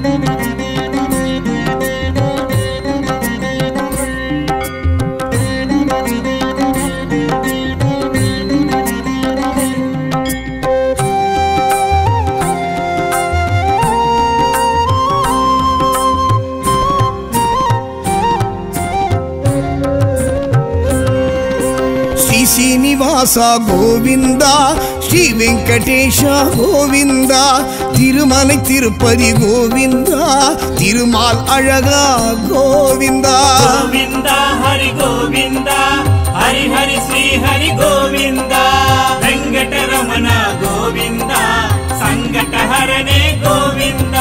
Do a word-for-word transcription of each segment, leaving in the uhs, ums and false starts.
శ్రీనివాస గోవింద శ్రీ వెంకటేశ గోవింద తిరుమலை తిరుపతి గోవింద తిరుమాల్ అழகா గోవింద గోవింద హరి గోవింద హరి హరి శ్రీ హరి గోవింద వెంకటరమణ గోవింద సంకటహరణే గోవింద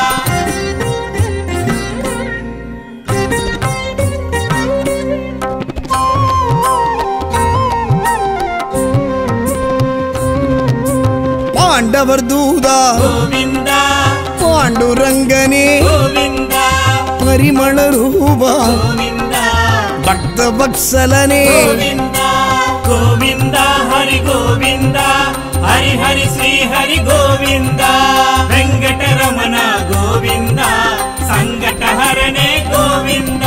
పాండవర్ దూదా గోవింద పాండురంగనే గోవింద పరిమళ రూపా గోవింద భక్త వత్సలనే గోవింద గోవింద హరి గోవింద హరి హరి శ్రీ హరి గోవింద వెంకటరమణ గోవింద సంకటహరణే గోవింద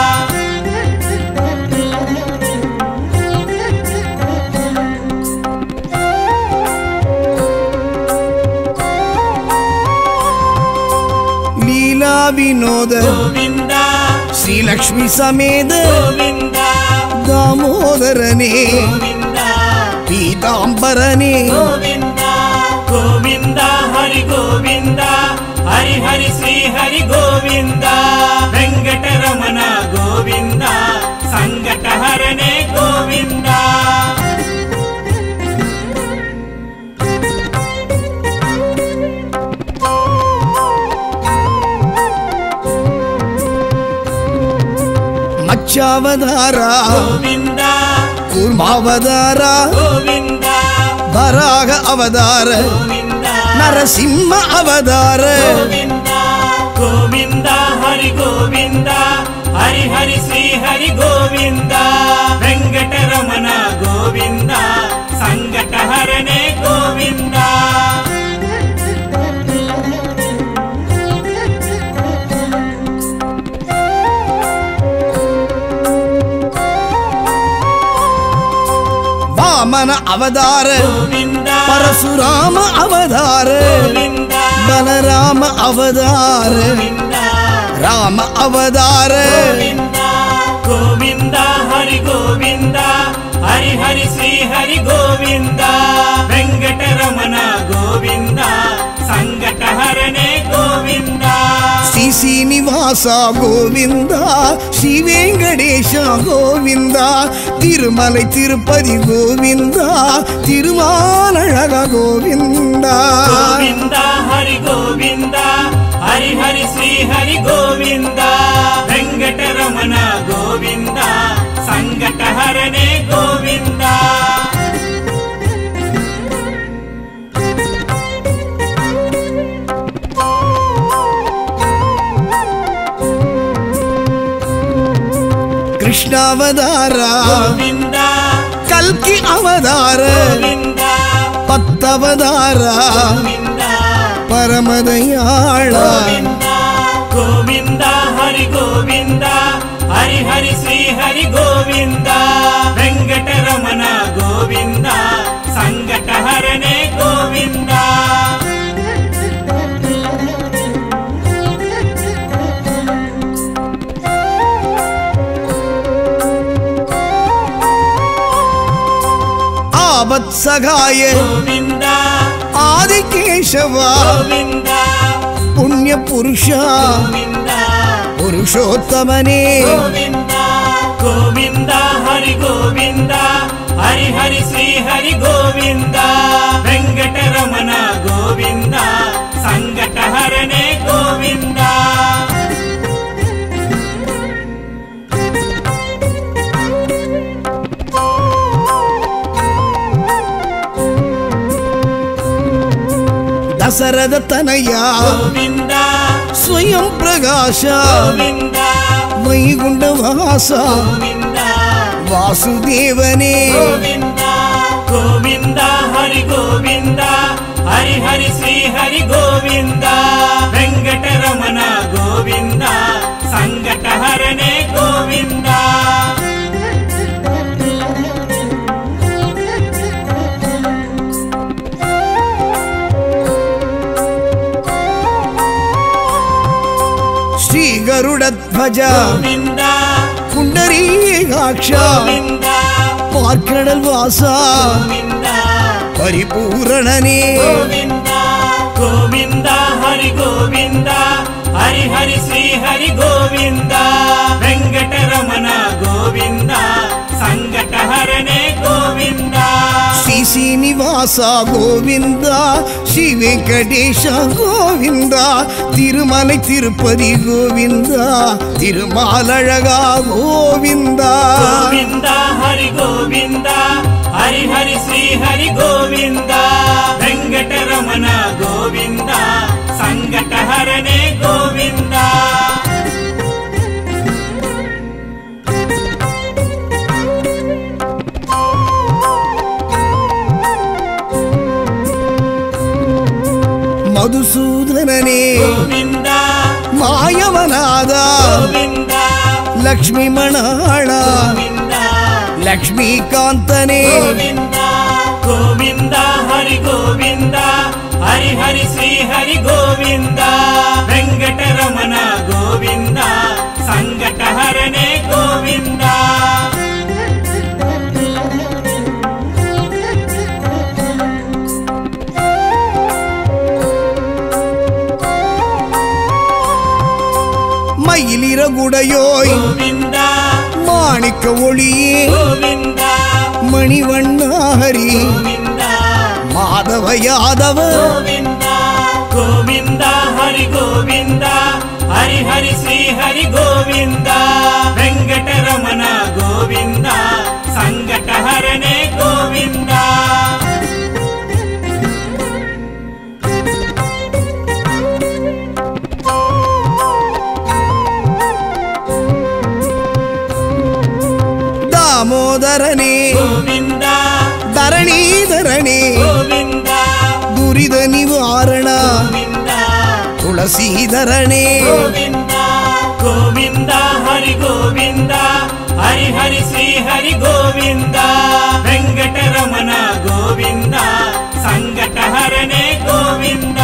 లీలా వినోద గోవింద శ్రీ లక్ష్మి సమేత గోవింద దామోదరనే గోవింద పీతాంబరనే గోవింద గోవింద హరి గోవింద హరి హరి శ్రీ హరి గోవింద వెంకటరమణ గోవింద సంకటహరణే గోవింద మత్స్యావతార గోవింద కూర్మావతార గోవింద వరాహ అవతార గోవింద నరసింహ అవతార గోవింద గోవింద హరి గోవింద హరి హరి శ్రీ హరి గోవింద వెంకటరమణ గోవింద సంకటహరణే గోవింద వామన అవతార గోవింద పరశురామ అవతార గోవింద బలరామ అవతార గోవింద రామ అవతార గోవింద గోవింద హరి గోవింద హరి హరి శ్రీ హరి గోవింద వెంకటరమణ గోవింద సంకటహరణే గోవింద శ్రీ శ్రీనివాస గోవింద శ్రీ వెంకటేశ గోవింద తిరుమலை తిరుపతి గోవింద తిరుమాలழக గోవింద గోవింద హరి గోవింద హరి హరి శ్రీ హరి గోవింద వెంకటరమణ గోవింద సంకటహరణే గోవింద కృష్ణావతార గోవింద కల్కి అవతార గోవింద పత్తవతార గోవింద పరమదయాళ గోవింద గోవింద హరి గోవింద హరి హరి శ్రీ హరి గోవింద వెంకటరమణ గోవింద సంకటహరణే గోవింద ఆవత్సగాయ గోవింద ఆదికేశవ గోవింద పుణ్య పురుష గోవింద పురుషోత్తమనే గోవింద గోవింద హరి గోవింద హరి హరి శ్రీ హరి గోవింద వెంకటరమణ గోవింద సంకటహరణే గోవింద దశరథ తనయ గోవింద స్వయం ప్రకాశ గోవింద వైగుంఠవాస గోవింద వాసుదేవనే గోవింద గోవింద హరి గోవింద హరి హరి శ్రీ హరి గోవింద వెంకటరమణ ಶ್ರೀ ಗರುಡಧ್ವಜ ಗೋವಿಂದ ಪುಂಡರೀಕಾಕ್ಷ ಗೋವಿಂದ ಪಾರ್ಕಡಲ್ ವಾಸ ಗೋವಿಂದ ಪರಿಪೂರಣನೇ ಗೋವಿಂದ ಗೋವಿಂದ ಹರಿ ಗೋವಿಂದ ಹರಿ ಹರಿ ಶ್ರೀ ಹರಿ ಗೋವಿಂದ ವೆಂಕಟರಮಣ ಗೋವಿಂದ ಸಂಕಟಹರಣೆ ಗೋವಿಂದ ಶ್ರೀ ಶ್ರೀನಿವಾಸ ಗೋವಿಂದ ಶ್ರೀ ವೆಂಕಟೇಶ ಗೋವಿಂದ ತಿರುಮலை ತಿರುಪತಿ ಗೋವಿಂದ ತಿರುಮಾಲழகா ಗೋವಿಂದ ಗೋವಿಂದ ಹರಿ ಗೋವಿಂದ ಹರಿ ಹರಿ ಶ್ರೀ ಹರಿ ಗೋವಿಂದ ವೆಂಕಟರಮಣ ಗೋವಿಂದ ಸಂಕಟಹರಣೆ ಗೋವಿಂದ ಮಧುಸೂದನನೇ ಗೋವಿಂದ ಮಾಯವನಾದ ಗೋವಿಂದ ಲಕ್ಷ್ಮೀ ಮಣಾಳ ಗೋವಿಂದ ಲಕ್ಷ್ಮೀಕಾಂತನೇ ಗೋವಿಂದ ಗೋವಿಂದ ಹರಿ ಗೋವಿಂದ ಹರಿ ಹರಿ ಶ್ರೀ ಹರಿ ಗೋವಿಂದ ವೆಂಕಟರಮಣ ಗೋವಿಂದ ಸಂಕಟಹರಣೆ ಗೋವಿಂದ மயிலிறகுடையோய் ಗೋವಿಂದ மாணிக்க ஒளியே ಗೋವಿಂದ மணிவண்ண ஹரி ಗೋವಿಂದ மாதவ யாதவ ಗೋವಿಂದ ಗೋವಿಂದ ಹರಿ ಗೋವಿಂದ ಹರಿ ಹರಿ ಶ್ರೀ ಹರಿ ಗೋವಿಂದ ವೆಂಕಟರಮಣ ಗೋವಿಂದ ಸಂಕಟಹರಣೆ ಗೋವಿಂದ தாமோதரனே ಗೋವಿಂದ தரணீதரனே ಗೋವಿಂದ துரித நிவாரண ಗೋವಿಂದ துளசீதரனே ಗೋವಿಂದ ಗೋವಿಂದ ಹರಿ ಗೋವಿಂದ ಹರಿ ಹರಿ ಶ್ರೀ ಹರಿ ಗೋವಿಂದ ವೆಂಕಟರಮಣ ಗೋವಿಂದ ಸಂಕಟಹರಣೆ ಗೋವಿಂದ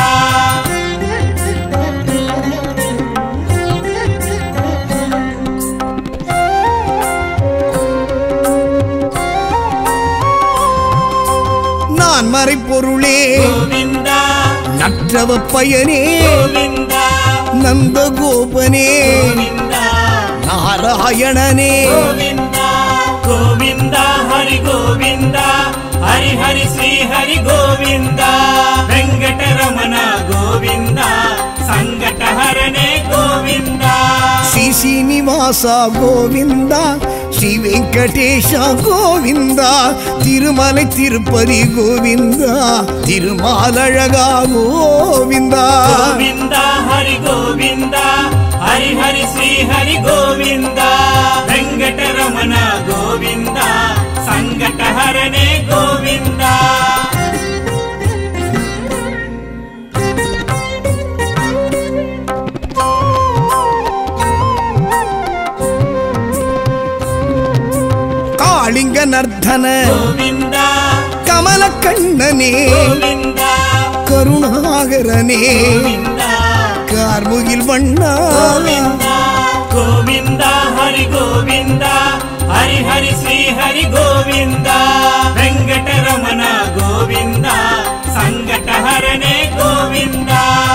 நான் மறைப்பொருளே ಗೋವಿಂದ நற்றவ பயனே ಗೋವಿಂದ நந்தகோபனே ಗೋವಿಂದ நாராயணனே ಗೋವಿಂದ ಗೋವಿಂದ ಹರಿ ಗೋವಿಂದ ಹರಿ ಹರಿ ಶ್ರೀ ಹರಿ ಗೋವಿಂದ ವೆಂಕಟರಮಣ ಗೋವಿಂದ ಸಂಕಟಹರಣೆ ಗೋವಿಂದ ಶ್ರೀ ಶ್ರೀನಿವಾಸ ಗೋವಿಂದ ಶ್ರೀ ವೆಂಕಟೇಶ ಗೋವಿಂದ ತಿರುಮலை ತಿರುಪತಿ ಗೋವಿಂದ ತಿರುಮಾಲழகா ಗೋವಿಂದ ಗೋವಿಂದ ಹರಿ ಗೋವಿಂದ ಹರಿ ಹರಿ ಶ್ರೀ ಹರಿ ಗೋವಿಂದ ವೆಂಕಟರಮಣ ಗೋವಿಂದ ಸಂಕಟಹರಣೆ ಗೋವಿಂದ காளிங்க நர்தன ಗೋವಿಂದ கமல கண்ணனே ಗೋವಿಂದ கருணாகரனே ಗೋವಿಂದ கார்முகில் வண்ணா ಗೋವಿಂದ ಗೋವಿಂದ ಹರಿ ಗೋವಿಂದ ಹರಿ ಹರಿ ಶ್ರೀ ಹರಿ ಗೋವಿಂದ ವೆಂಕಟರಮಣ ಗೋವಿಂದ ಸಂಕಟಹರಣೆ ಗೋವಿಂದ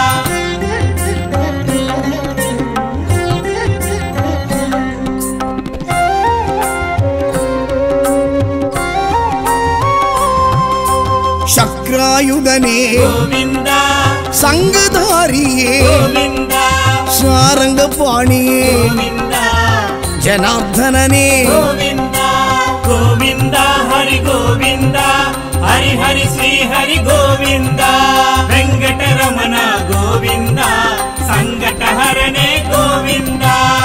சக்ராயுதனே ಗೋವಿಂದ சங்கதாரியே ಗೋವಿಂದ சாரங்க பாணியே ಗೋವಿಂದ ஜனார்தனனே ಗೋವಿಂದ ಗೋವಿಂದ ಹರಿ ಗೋವಿಂದ ಹರಿ ಹರಿ ಶ್ರೀ ಹರಿ ಗೋವಿಂದ ವೆಂಕಟರಮಣ ಗೋವಿಂದ ಸಂಕಟಹರಣೆ ಗೋವಿಂದ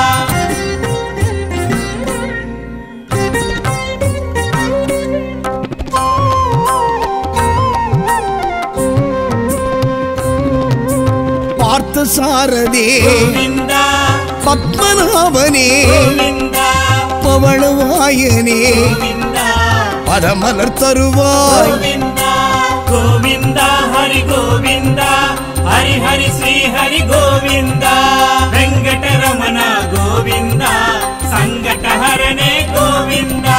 பார்த்தசாரதே ಗೋವಿಂದ பத்மநாபனே ಗೋವಿಂದ பவளவாயனே ಗೋವಿಂದ பதமலர் தருவாய் ಗೋವಿಂದ ಗೋವಿಂದ ಹರಿ ಗೋವಿಂದ ಹರಿ ಹರಿ ಶ್ರೀ ಹರಿ ಗೋವಿಂದ ವೆಂಕಟ வெங்கடரமண கோவிந்தா சங்கடஹரணே கோவிந்தா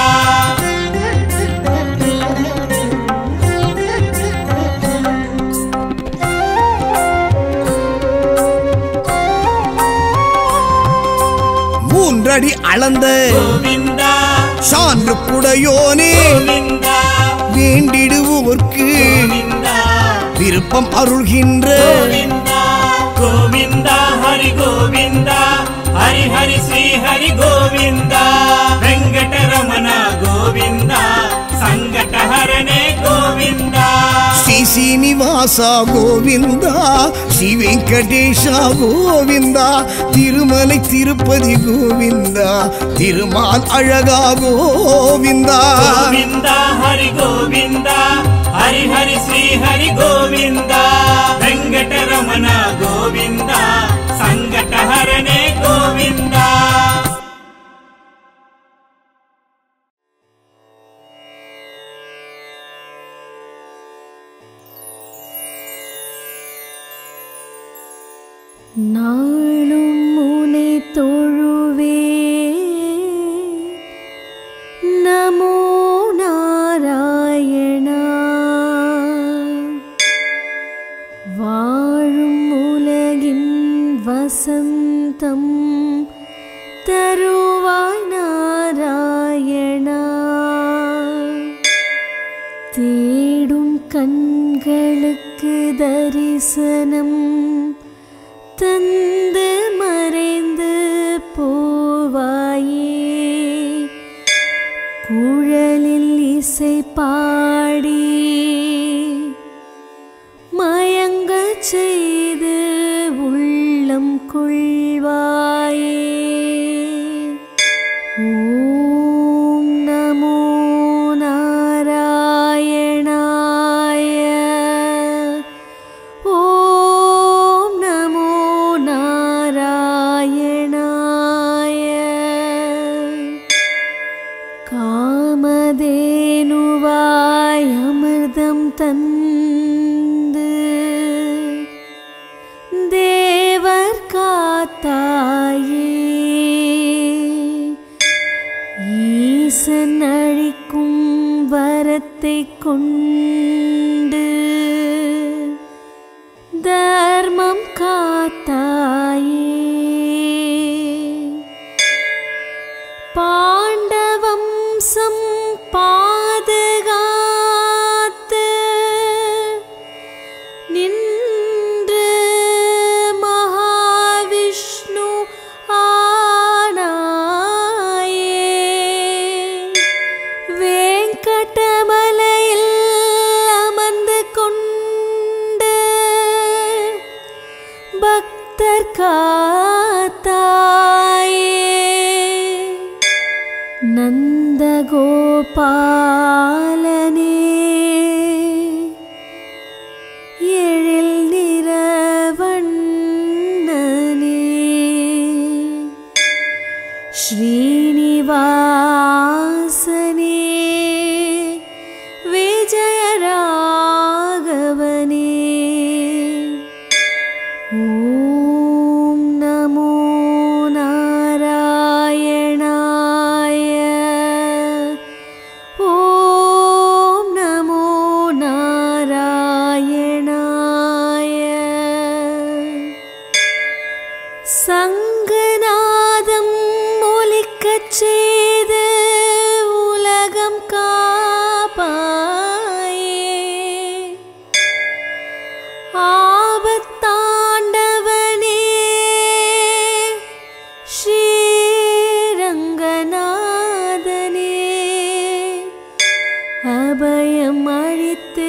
மூன்றடி அளந்த கோவிந்தா சான்று புடையோனே கோவிந்தா வேண்டிடுவோர்க்கு கோவிந்தா விருப்பம் அருள்கின்ற கோவிந்தா கோவிந்தா ஹரி கோவிந்தா ஹரி ஹரி ஸ்ரீ ஹரி கோவிந்தா வெங்கடரமண கோவிந்தா சங்கடஹரணே கோவிந்தா ஸ்ரீ சீனிவாசா கோவிந்தா ஸ்ரீ வெங்கடேஷா கோவிந்தா திருமலை திருப்பதி கோவிந்தா திருமால் அழகா கோவிந்தா கோவிந்தா ஹரி கோவிந்தா ஹரி ஹரி ஸ்ரீ ஹரி கோவிந்தா வெங்கடரமண கோவிந்தா சங்கடஹரணே கோவிந்தா நாளும் முனை தொழுவே நமோ நாராயணா வாழும் உலகின் வசந்தம் தருவாய் நாராயணா தேடும் கண்களுக்கு தரிசனம் தந்து மறைந்து போவாயே குழலில் இசை பாடி மயங்கச் செய்து உள்ளம் கொள்வாயே ஓம் நமோ நாராயணாய ஓம் நமோ நாராயணாய காமதேனுவாய் அமிர்தம் தந்து தேவர் காத்தாயே ஈசன் அழிக்கும் வரத்தை கொண்டு தர்மம் காத்தாயே பாண்டவம்சம் பாதுகாத்து நின்று மகாவிஷ்ணு ஆனாயே வேங்கடமலையில் அமர்ந்து கொண்டு பக்தர் காத்தாயே நந்தகோபாலனே எழில் நிறவண்ணனே ஸ்ரீனிவாசனே விஜயராகவனே ஓம் நமோ நாராயணாய ஓம் நமோ நாராயணாய சங்கநாதம் ஒலிக்கச் செய்து உலகம் காப்பாயே ஆபத்தாண்டவனே ஸ்ரீரங்கநாதனே அபயம் அளித்து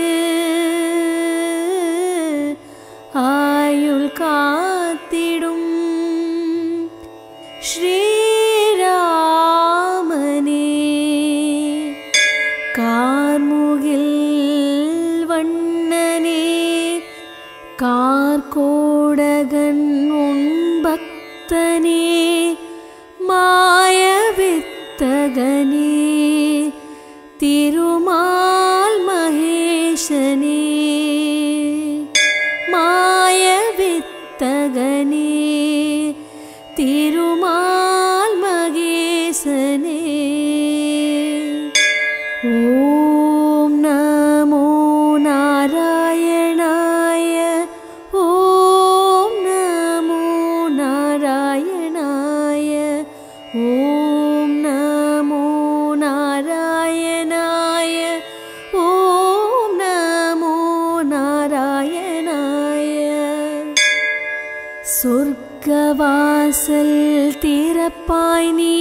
ஆயுள் காத்திடும் ஸ்ரீராமனே சொர்க்கவாசல் திறப்பாய் நீ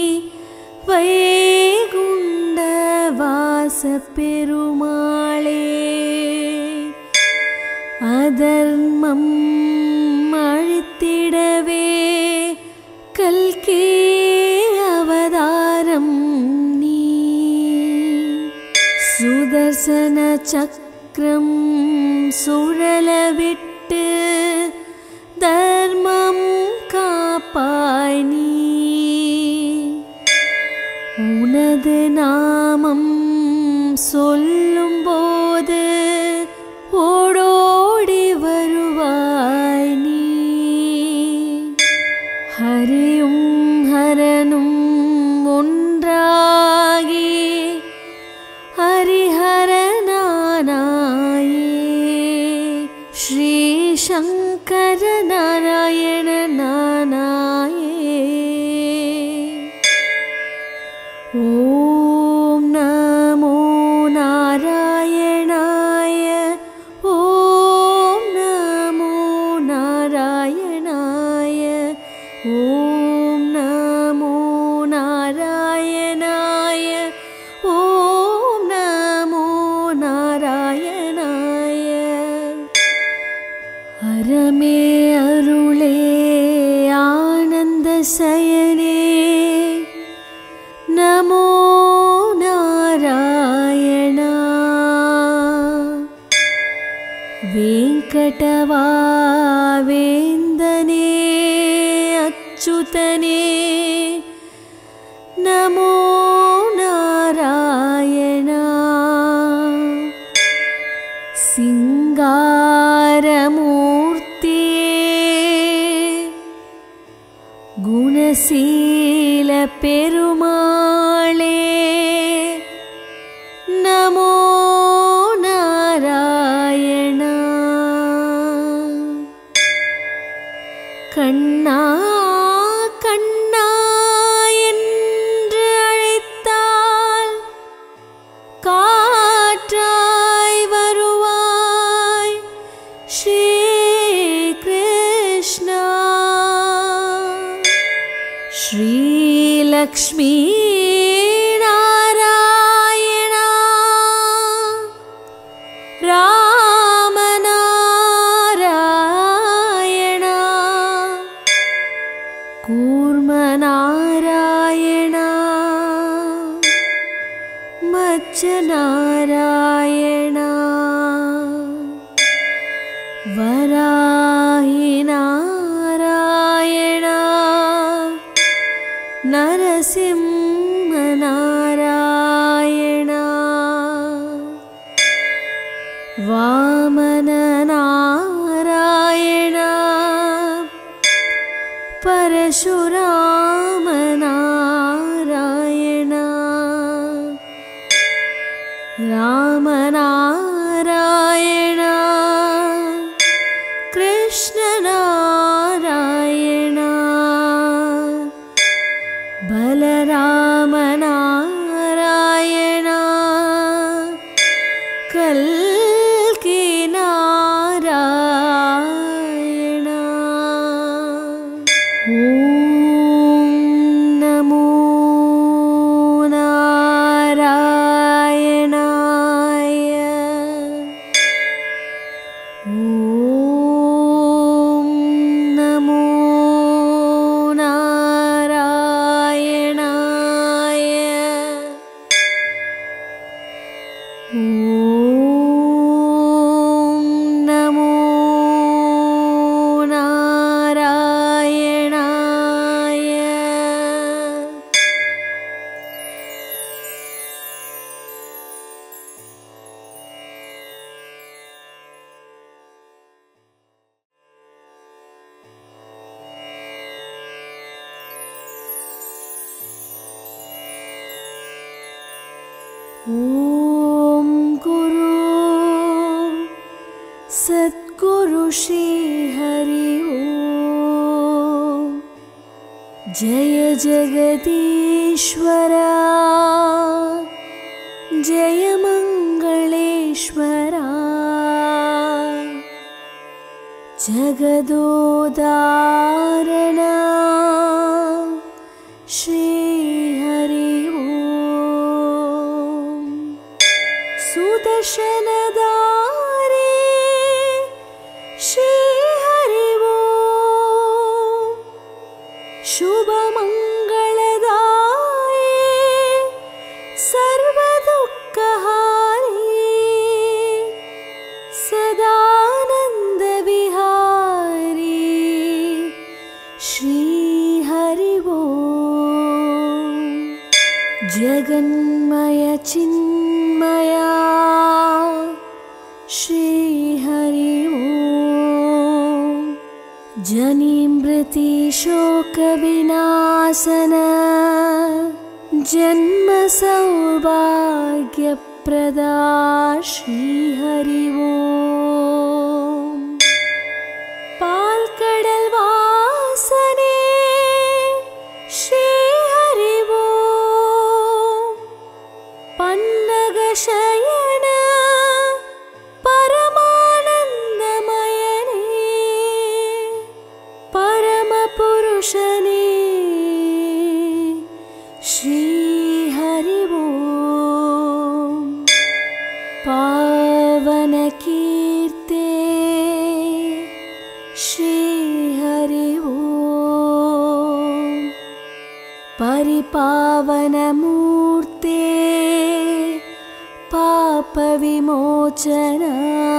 வைகுண்ட வாசப் பெருமாளே. அதர்மம் அழித்திடவே கல்கி அவதாரம் நீ. சுதர்சன சக்கரம் சுழலவிட்டு தர்மம் காப்பாய் நீ. உனது நாமம் சொல்லும்போது ஓடோடி வருவாய் நீ. ஹரியும் ஹரனும் ஒன்றாகி ஹரிஹரனானாயே. ஸ்ரீ சங்கர நாராயண நானாயே. ஓம் நமோ நாராயணாய. ஓம் நமோ நாராயணாய. ஓம் நமோ நாராயணாய. ஓம் நமோ நாராயணாய. அறமே அருளே ஆனந்த சயனே நமோ நாராயணா. வெங்கடவா வேந்தனே அச்சுதனே நமோ நாராயணா. சிங்காரமூர்த்தியே குணசீல பெருமாளே நமோ நாராயணா. கண்ணா கண்ணா என்று அழைத்தால் காற்றாய் வருவாய் ஸ்ரீ கிருஷ்ணா. ஸ்ரீ லக்ஷ்மி நாராயணா ராமநாராயணா கூர்மநாராயணா மச்சநாராயணா வராஹிநாராயணா நரசிம்மநாராயணா வாமனநாராயணா பரசுராமநாராயணா ராமநாராயணா கிருஷ்ணநாராயணா பலராமநாராயணா கல்கி நாராயணா. ஓம் நமோ நாராயணாய. ஓம் நமோ நாராயணாய. ஓம் நமோ நாராயணாய. ओम गुरु सद्गुरु श्री हरि ओम. जय जगदीश्वरा जय मंगलेश्वरा. जगदोदारण श्री हरि ओम। सुदर्शनधारी श्री हरि ओम। शुभमंगलदायी सर्वदुःखहारी सदानंद विहारी श्री हरि ओम। जगन्मय चिन्मया श्री हरि ओम। जनिमृति शोक विनाशन जन्म सौभाग्यप्रदा श्री हरि ओम। पाल्कडल वासने श्री हरि ओम। पन्नग शयन परमानंदमयने परम पुरुषने श्री हरि ओम। पावन कीर्ते श्री हरि ओम। परिपावन मूर्ते पाप विमोचना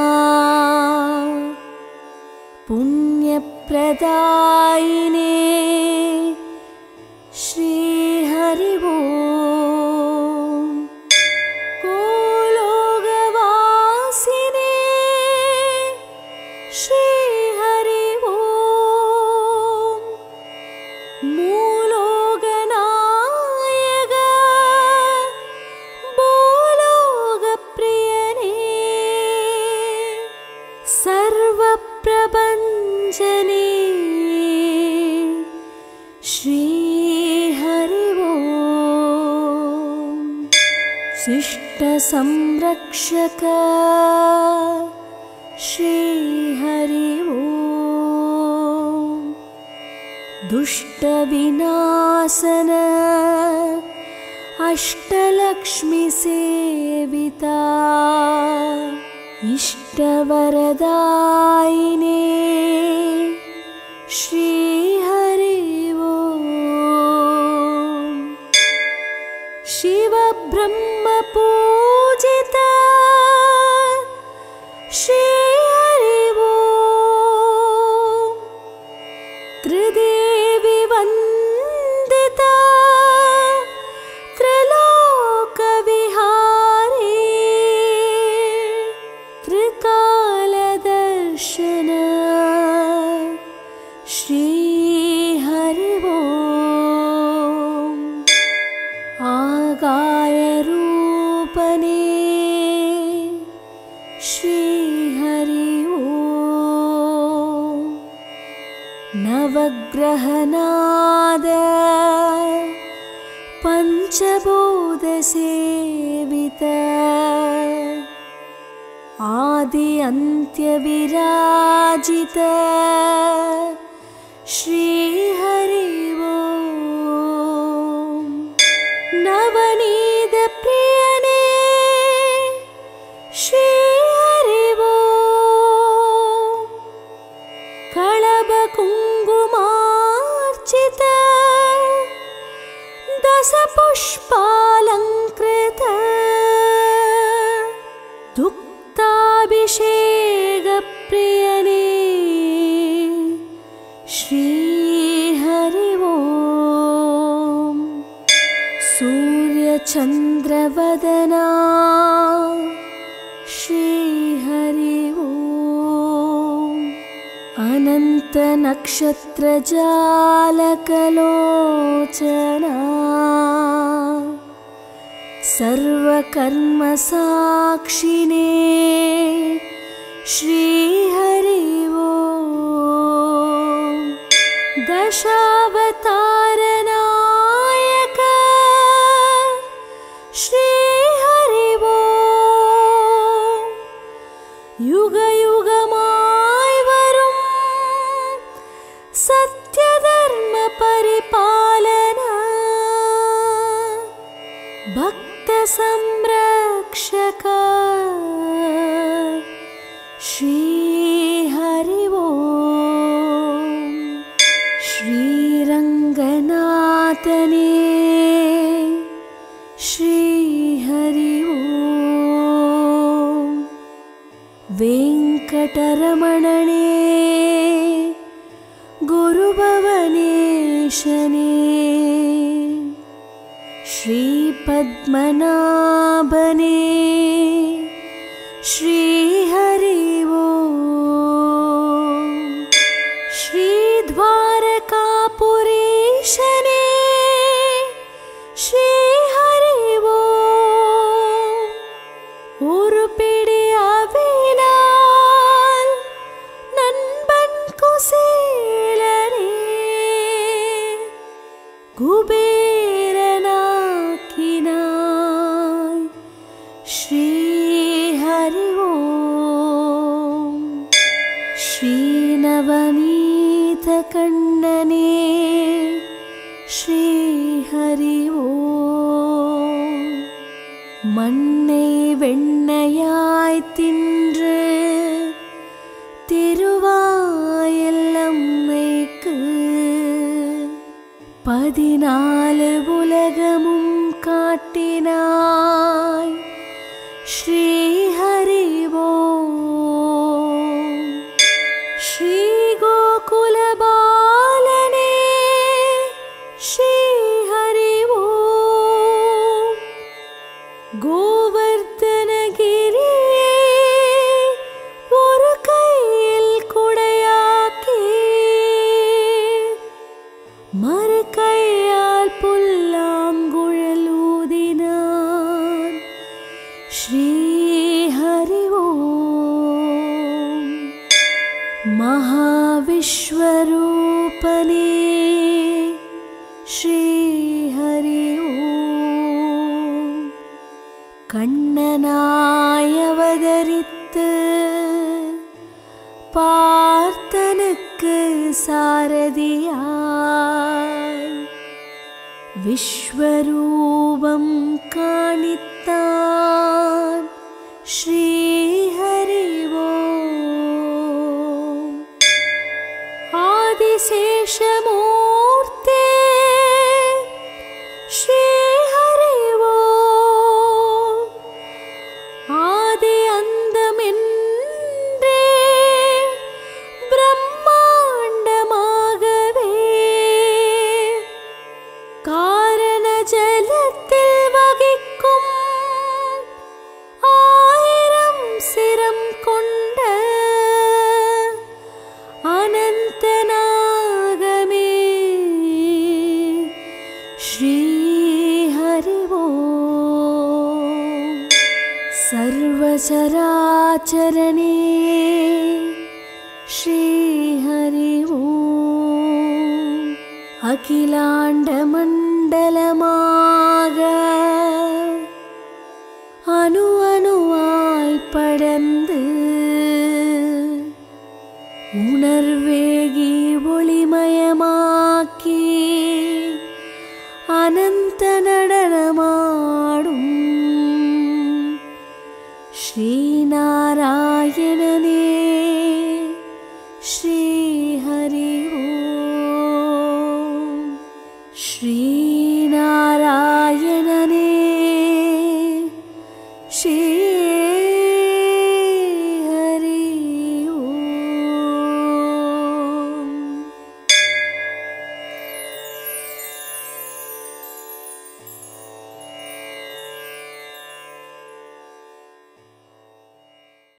पुण्यप्रदायिने श्री हरि ओम। गोलोकवासिने श्री हरि ओम। मूलोकनायक भूलोकप्रियने सर्वप्रपञ्चने श्री हरि ओम। शिष्ट संरक्षक श्री हरि ओम। दुष्ट विनाशन अष्टलक्ष्मी सेविता इष्टवरदायिने श्री हरि ओम। शिव ब्रह्म पूजिता श्री हरि ओम। त्रिदेवी वंदिता त्रिलोक विहारी त्रिकालदर्शन श्री हरि ओम। आगाय रूपने श्री हरि ओम। नवग्रहनाद पंचबोध सेवित आदि अंत्य विराजित श्री हरि ओम। नवनीत प्रियने श्री हरि ओम। कळभ कुंकुमार्चित दश पुष्पालंकृत दुक्ताभिषेक प्रियने श्री हरि ओम। सूर्य चंद्र वदना श्री हरि ओम। अनंत नक्षत्र जालकलोचना सर्वकर्म साक्षिणे श्री हरि ओम। दशावतार नायक श्री हरि ओम। युग युगमाय वरुम सत्यधर्म परिपालना भक्त संरक्षका श्री हरि ओम। श्री रंगनाथने श्री हरि ओम। वेंकटरमणने गुरुभवनेशने श्री पद्मनाभने श्री हरि ओम। श्री द्वारकापुरीशने श्री हरि ओम। उरुपिडि अविलाल नन्बन कुसेलने कुबेरनाकिनाय श्री हरि ओम। श्री नवनीतकण्डने श्री हरि ओम। मन्नै वेण्ணையாய் தின்று திருவாயெல்லம்மைக்கு பதினாலு உலகமும் காட்டினாய் श्री हरि ओम। श्री गोकुलबालने श्री हरि ओम। गोवर्धनगिरिये ஒரு கையில் குடையாக்கி மறு கையால் புல்லாங்குழல் ஊதினான் श्री हरि ओम। महाविश्वरूपने श्री हरि ओम। கண்ணனாய் அவதரித்து பார்த்தனுக்கு சாரதியாய் விஸ்வரூபம் காணித்தான் श्री हरि ओम। आदिशेषमूर्ते श्री हरि ओम। आदि अंदमिன்றே பிரம்மாண்டமாகவே காரண ஜலத்தில் வகிக்கும் ஆயிரம் சிரம் கொண்ட அனந்தநாகமே श्री हरि ओम। सर्वचराचरणे श्री हरि ओम। अखिलांड मंडलமாக அணு அணுவாய் படர்ந்து உணர்வேகி ஒளிமயமாக்கி அனந்த நடனமாடும் ஸ்ரீநாராயணனே श्री हरि ओम। श्री